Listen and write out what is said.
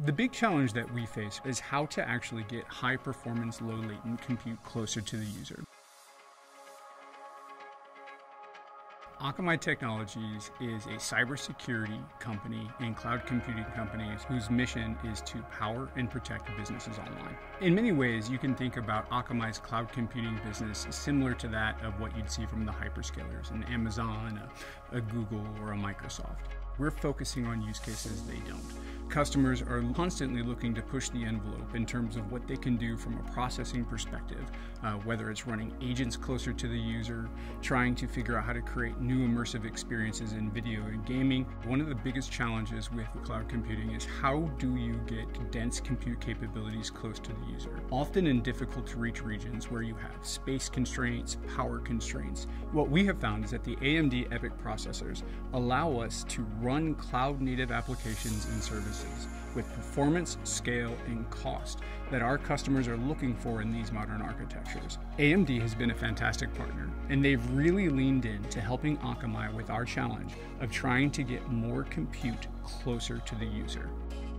The big challenge that we face is how to actually get high performance, low latent compute closer to the user. Akamai Technologies is a cybersecurity company and cloud computing company whose mission is to power and protect businesses online. In many ways, you can think about Akamai's cloud computing business similar to that of what you'd see from the hyperscalers, an Amazon, a Google, or a Microsoft. We're focusing on use cases they don't. Customers are constantly looking to push the envelope in terms of what they can do from a processing perspective, whether it's running agents closer to the user, trying to figure out how to create new immersive experiences in video and gaming. One of the biggest challenges with cloud computing is how do you get dense compute capabilities close to the user? Often in difficult to reach regions where you have space constraints, power constraints. What we have found is that the AMD EPYC processors allow us to run cloud native applications and services with performance, scale, and cost that our customers are looking for in these modern architectures. AMD has been a fantastic partner, and they've really leaned in to helping Akamai with our challenge of trying to get more compute closer to the user.